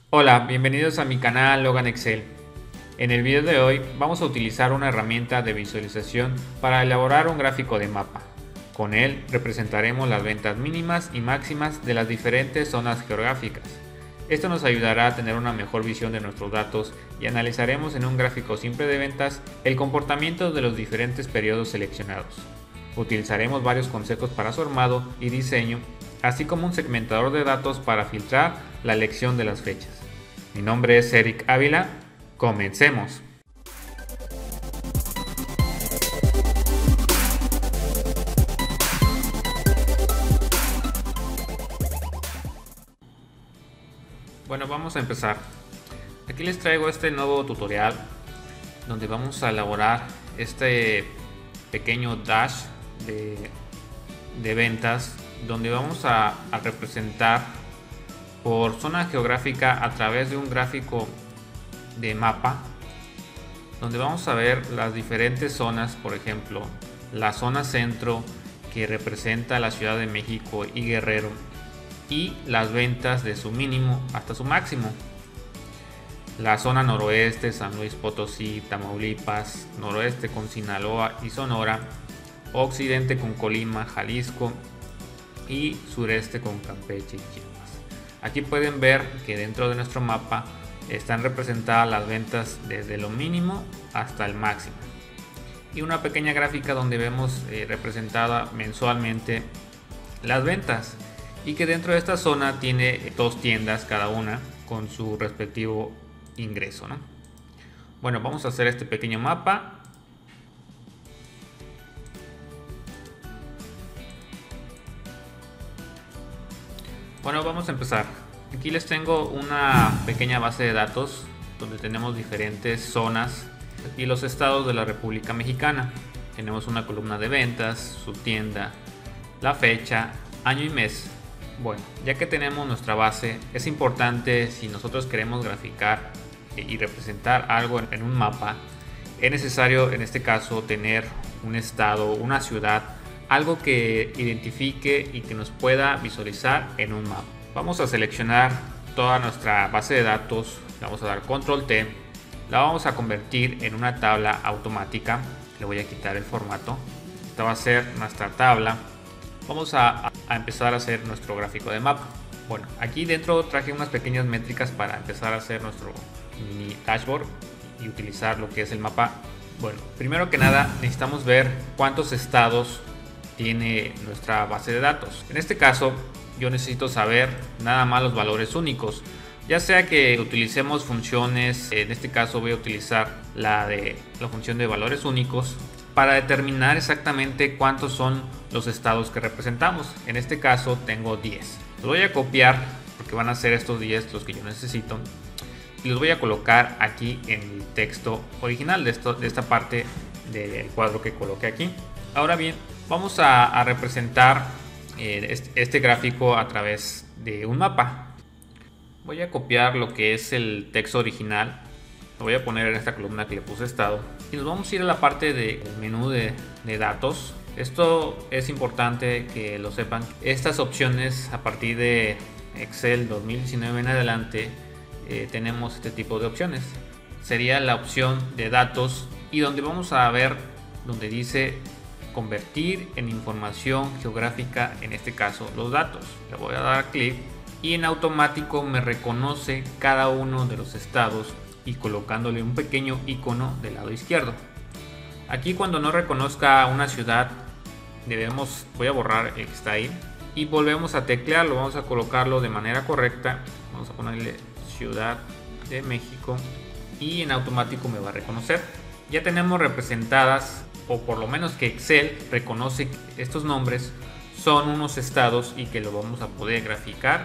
Hola, bienvenidos a mi canal Logan Excel. En el video de hoy vamos a utilizar una herramienta de visualización para elaborar un gráfico de mapa. Con él representaremos las ventas mínimas y máximas de las diferentes zonas geográficas. Esto nos ayudará a tener una mejor visión de nuestros datos y analizaremos en un gráfico simple de ventas el comportamiento de los diferentes periodos seleccionados. Utilizaremos varios consejos para su armado y diseño, así como un segmentador de datos para filtrar la elección de las fechas. Mi nombre es Eric Ávila. Comencemos. Bueno, vamos a empezar. Aquí les traigo este nuevo tutorial donde vamos a elaborar este pequeño dash de ventas, donde vamos a representar por zona geográfica a través de un gráfico de mapa, donde vamos a ver las diferentes zonas. Por ejemplo, la zona centro, que representa la Ciudad de México y Guerrero, y las ventas de su mínimo hasta su máximo. La zona noroeste, San Luis Potosí, Tamaulipas, noroeste con Sinaloa y Sonora, occidente con Colima, Jalisco y sureste con Campeche y Chiapas. Aquí pueden ver que dentro de nuestro mapa están representadas las ventas desde lo mínimo hasta el máximo, y una pequeña gráfica donde vemos representada mensualmente las ventas, y que dentro de esta zona tiene dos tiendas cada una con su respectivo ingreso, ¿no? Bueno, vamos a hacer este pequeño mapa. Bueno, vamos a empezar. Aquí les tengo una pequeña base de datos donde tenemos diferentes zonas y los estados de la República Mexicana. Tenemos una columna de ventas, su tienda, la fecha, año y mes. Bueno, ya que tenemos nuestra base, es importante, si nosotros queremos graficar y representar algo en un mapa, es necesario en este caso tener un estado, una ciudad, algo que identifique y que nos pueda visualizar en un mapa. Vamos a seleccionar toda nuestra base de datos, le vamos a dar control T, la vamos a convertir en una tabla automática. Le voy a quitar el formato. Esta va a ser nuestra tabla. Vamos a empezar a hacer nuestro gráfico de mapa. Bueno, aquí dentro traje unas pequeñas métricas para empezar a hacer nuestro mini dashboard y utilizar lo que es el mapa. Bueno, primero que nada necesitamos ver cuántos estados tiene nuestra base de datos. En este caso yo necesito saber nada más los valores únicos, ya sea que utilicemos funciones. En este caso voy a utilizar la función de valores únicos para determinar exactamente cuántos son los estados que representamos. En este caso tengo 10. Los voy a copiar porque van a ser estos 10 los que yo necesito, y los voy a colocar aquí en el texto original de esta parte del cuadro que coloqué aquí. Ahora bien, vamos a representar este gráfico a través de un mapa. Voy a copiar lo que es el texto original, lo voy a poner en esta columna que le puse estado, y nos vamos a ir a la parte del menú de datos. Esto es importante que lo sepan. Estas opciones, a partir de Excel 2019 en adelante, tenemos este tipo de opciones. Sería la opción de datos, y donde vamos a ver donde dice convertir en información geográfica, en este caso los datos. Le voy a dar clic y en automático me reconoce cada uno de los estados, y colocándole un pequeño icono del lado izquierdo. Aquí, cuando no reconozca una ciudad, voy a borrar el que está ahí y volvemos a teclearlo. Vamos a colocarlo de manera correcta. Vamos a ponerle Ciudad de México y en automático me va a reconocer. Ya tenemos representadas, o por lo menos que Excel reconoce que estos nombres son unos estados y que lo vamos a poder graficar.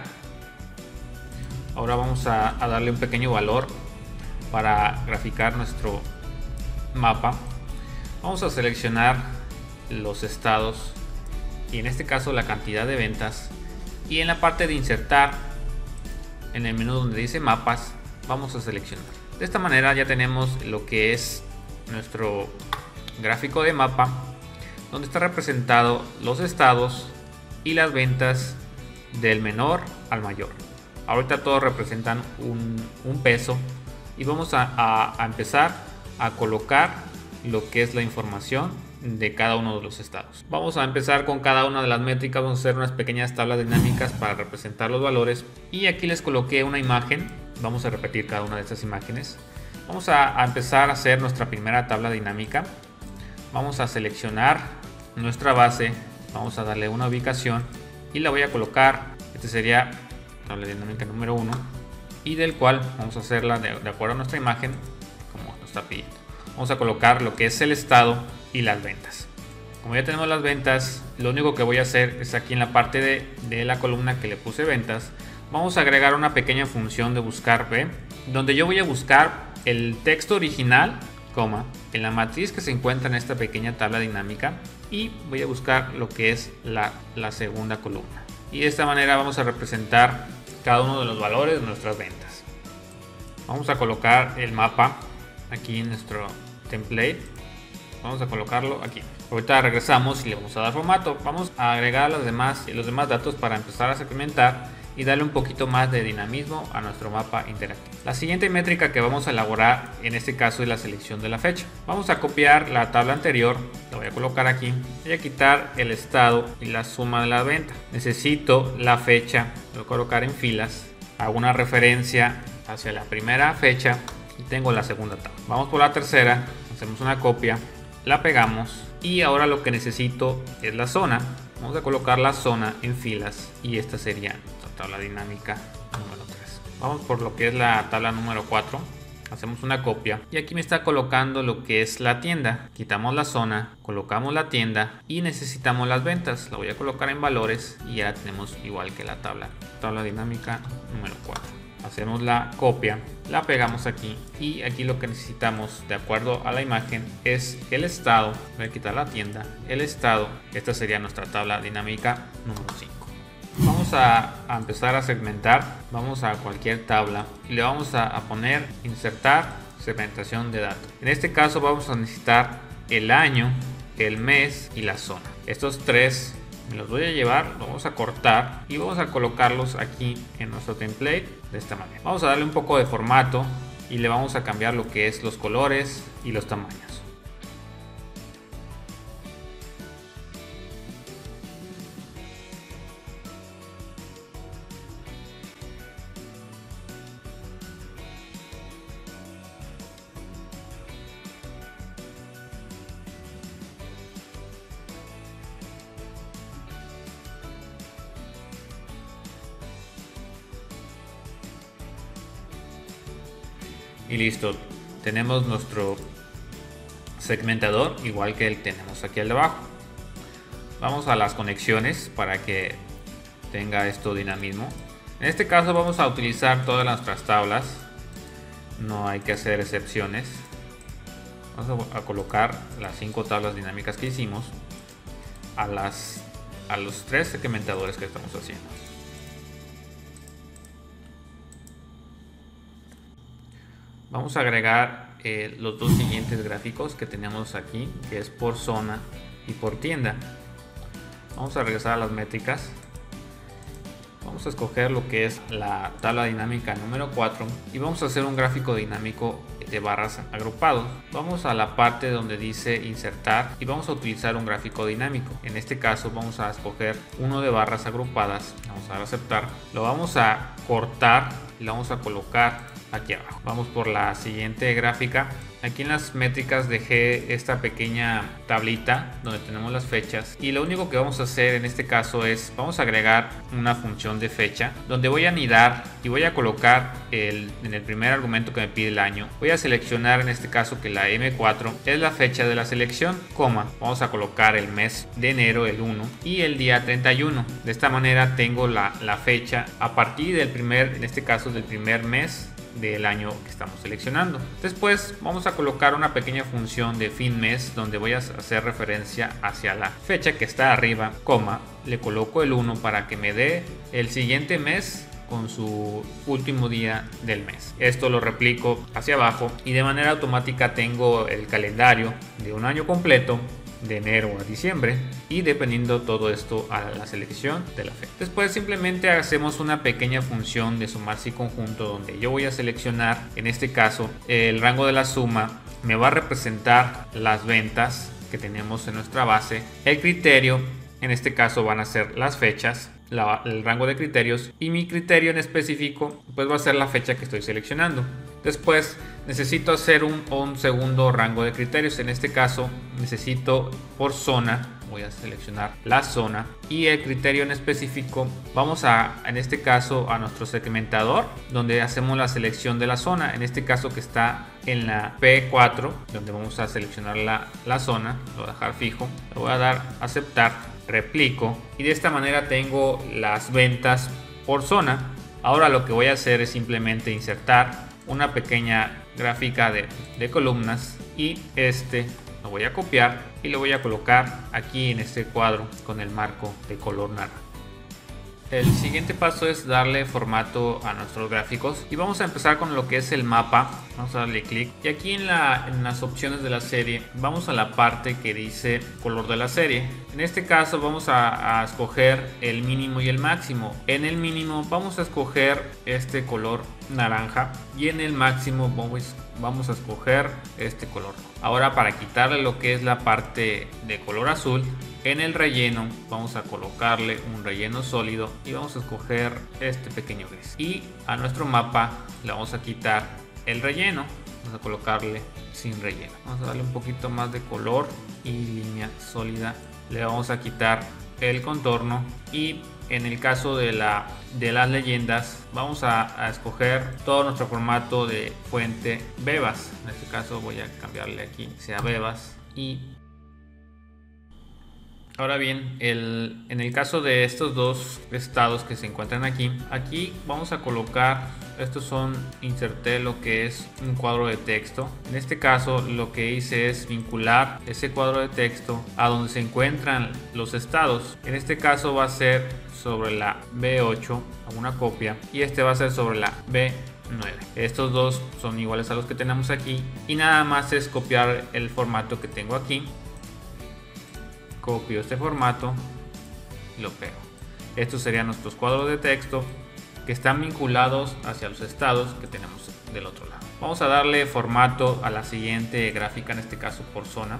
Ahora vamos a darle un pequeño valor para graficar nuestro mapa. Vamos a seleccionar los estados y en este caso la cantidad de ventas, y en la parte de insertar, en el menú donde dice mapas, vamos a seleccionar. De esta manera ya tenemos lo que es nuestro gráfico de mapa, donde está representado los estados y las ventas del menor al mayor. Ahorita todos representan un peso y vamos a empezar a colocar lo que es la información de cada uno de los estados. Vamos a empezar con cada una de las métricas. Vamos a hacer unas pequeñas tablas dinámicas para representar los valores, y aquí les coloqué una imagen. Vamos a repetir cada una de estas imágenes. Vamos a empezar a hacer nuestra primera tabla dinámica. Vamos a seleccionar nuestra base, vamos a darle una ubicación y la voy a colocar. Este sería tabla dinámica número 1, y del cual vamos a hacerla de acuerdo a nuestra imagen, como nos está pidiendo. Vamos a colocar lo que es el estado y las ventas. Como ya tenemos las ventas, lo único que voy a hacer es aquí en la parte de la columna que le puse ventas, vamos a agregar una pequeña función de buscar B, donde yo voy a buscar el texto original, en la matriz que se encuentra en esta pequeña tabla dinámica, y voy a buscar lo que es la segunda columna. Y de esta manera vamos a representar cada uno de los valores de nuestras ventas. Vamos a colocar el mapa aquí en nuestro template. Vamos a colocarlo aquí. Ahorita regresamos y le vamos a dar formato. Vamos a agregar los demás datos para empezar a segmentar y darle un poquito más de dinamismo a nuestro mapa interactivo. La siguiente métrica que vamos a elaborar en este caso es la selección de la fecha. Vamos a copiar la tabla anterior, la voy a colocar aquí, voy a quitar el estado y la suma de la venta. Necesito la fecha, lo voy a colocar en filas, hago una referencia hacia la primera fecha y tengo la segunda tabla. Vamos por la tercera, hacemos una copia, la pegamos, y ahora lo que necesito es la zona. Vamos a colocar la zona en filas y esta sería tabla dinámica número 3. Vamos por lo que es la tabla número 4, hacemos una copia y aquí me está colocando lo que es la tienda. Quitamos la zona, colocamos la tienda y necesitamos las ventas. La voy a colocar en valores y ya tenemos igual que la tabla dinámica número 4. Hacemos la copia, la pegamos aquí, y aquí lo que necesitamos de acuerdo a la imagen es el estado. Voy a quitar la tienda, el estado. Esta sería nuestra tabla dinámica número 5. Vamos a empezar a segmentar. Vamos a cualquier tabla y le vamos a poner insertar segmentación de datos. En este caso vamos a necesitar el año, el mes y la zona. Estos tres me los voy a llevar, los vamos a cortar y vamos a colocarlos aquí en nuestro template de esta manera. Vamos a darle un poco de formato y le vamos a cambiar lo que es los colores y los tamaños. Y listo, tenemos nuestro segmentador igual que el tenemos aquí al debajo. Vamos a las conexiones para que tenga esto dinamismo. En este caso vamos a utilizar todas nuestras tablas, no hay que hacer excepciones. Vamos a colocar las 5 tablas dinámicas que hicimos a los 3 segmentadores que estamos haciendo. Vamos a agregar los dos siguientes gráficos que tenemos aquí, que es por zona y por tienda. Vamos a regresar a las métricas. Vamos a escoger lo que es la tabla dinámica número 4 y vamos a hacer un gráfico dinámico de barras agrupados. Vamos a la parte donde dice insertar y vamos a utilizar un gráfico dinámico. En este caso vamos a escoger uno de barras agrupadas. Vamos a dar a aceptar. Lo vamos a cortar y lo vamos a colocar aquí abajo. Vamos por la siguiente gráfica. Aquí en las métricas dejé esta pequeña tablita donde tenemos las fechas, y lo único que vamos a hacer en este caso es vamos a agregar una función de fecha donde voy a anidar y voy a colocar en el primer argumento que me pide el año. Voy a seleccionar en este caso que la M4 es la fecha de la selección, coma, vamos a colocar el mes de enero, el 1, y el día 31. De esta manera tengo la fecha a partir del en este caso del primer mes del año que estamos seleccionando. Después vamos a colocar una pequeña función de fin mes donde voy a hacer referencia hacia la fecha que está arriba, coma, le coloco el 1 para que me dé el siguiente mes con su último día del mes. Esto lo replico hacia abajo y de manera automática tengo el calendario de un año completo de enero a diciembre, y dependiendo todo esto a la selección de la fecha. Después simplemente hacemos una pequeña función de sumarse y conjunto, donde yo voy a seleccionar, en este caso, el rango de la suma me va a representar las ventas que tenemos en nuestra base. El criterio, en este caso, van a ser las fechas, el rango de criterios, y mi criterio en específico pues va a ser la fecha que estoy seleccionando. Después necesito hacer un segundo rango de criterios. En este caso necesito por zona. Voy a seleccionar la zona, y el criterio en específico vamos en este caso a nuestro segmentador, donde hacemos la selección de la zona, en este caso que está en la P4, donde vamos a seleccionar la zona. Lo voy a dejar fijo, le voy a dar aceptar, replico, y de esta manera tengo las ventas por zona. Ahora lo que voy a hacer es simplemente insertar una pequeña gráfica de columnas, y lo voy a copiar y lo voy a colocar aquí en este cuadro con el marco de color naranja. El siguiente paso es darle formato a nuestros gráficos, y vamos a empezar con lo que es el mapa. Vamos a darle clic, y aquí en las opciones de la serie vamos a la parte que dice color de la serie. En este caso vamos a escoger el mínimo y el máximo. En el mínimo vamos a escoger este color naranja, y en el máximo vamos a escoger este color. Ahora, para quitarle lo que es la parte de color azul, en el relleno vamos a colocarle un relleno sólido, y vamos a escoger este pequeño gris. Y a nuestro mapa le vamos a quitar el relleno, vamos a colocarle sin relleno. Vamos a darle un poquito más de color y línea sólida. Le vamos a quitar el contorno, y en el caso de las leyendas vamos a escoger todo nuestro formato de fuente Bebas. En este caso voy a cambiarle aquí, sea Bebas. Y ahora bien, en el caso de estos dos estados que se encuentran aquí vamos a colocar, inserté lo que es un cuadro de texto. En este caso lo que hice es vincular ese cuadro de texto a donde se encuentran los estados. En este caso va a ser sobre la B8, una copia, y este va a ser sobre la B9. Estos dos son iguales a los que tenemos aquí, y nada más es copiar el formato que tengo aquí. Copio este formato y lo pego. Estos serían nuestros cuadros de texto que están vinculados hacia los estados que tenemos del otro lado. Vamos a darle formato a la siguiente gráfica, en este caso por zona.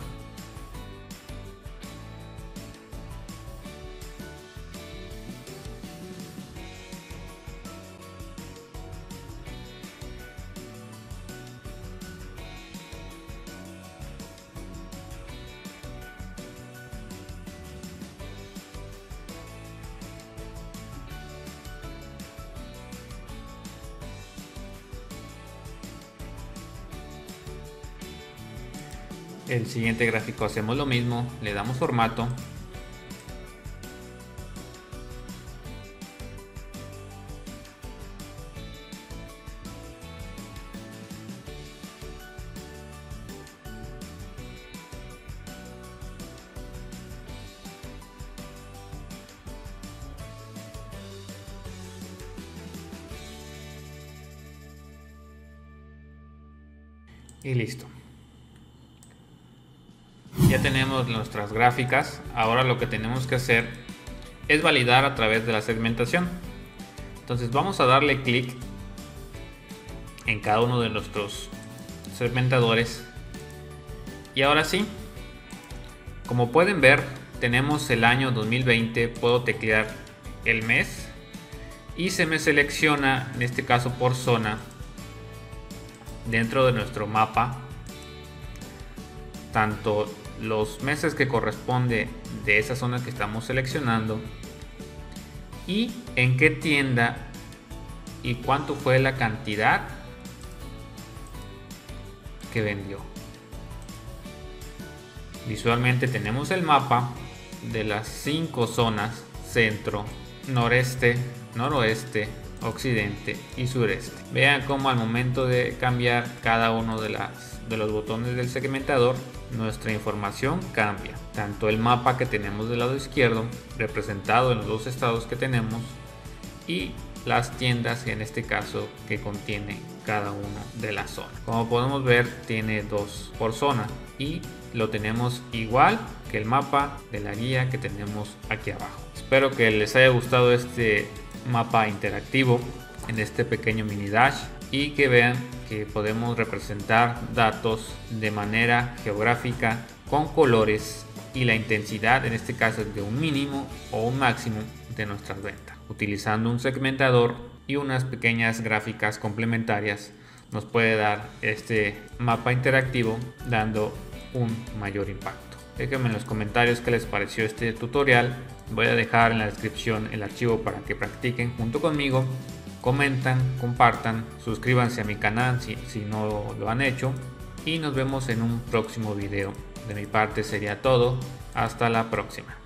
El siguiente gráfico hacemos lo mismo, le damos formato. Y listo. Ya tenemos nuestras gráficas. Ahora lo que tenemos que hacer es validar a través de la segmentación. Entonces vamos a darle clic en cada uno de nuestros segmentadores. Y ahora sí, como pueden ver, tenemos el año 2020. Puedo teclear el mes y se me selecciona, en este caso por zona, dentro de nuestro mapa, tanto los meses que corresponde de esa zona que estamos seleccionando, y en qué tienda y cuánto fue la cantidad que vendió. Visualmente tenemos el mapa de las 5 zonas: centro, noreste, noroeste, occidente y sureste. Vean cómo al momento de cambiar cada uno de los botones del segmentador, nuestra información cambia. Tanto el mapa que tenemos del lado izquierdo, representado en los dos estados que tenemos, y las tiendas, en este caso, que contienen cada uno de las zonas. Como podemos ver, tiene 2 por zona y lo tenemos igual que el mapa de la guía que tenemos aquí abajo. Espero que les haya gustado este mapa interactivo en este pequeño mini dash y que vean que podemos representar datos de manera geográfica con colores y la intensidad, en este caso, de un mínimo o un máximo de nuestras ventas. Utilizando un segmentador y unas pequeñas gráficas complementarias nos puede dar este mapa interactivo dando un mayor impacto. Déjenme en los comentarios qué les pareció este tutorial. Voy a dejar en la descripción el archivo para que practiquen junto conmigo. Comentan, compartan, suscríbanse a mi canal si no lo han hecho y nos vemos en un próximo video. De mi parte sería todo. Hasta la próxima.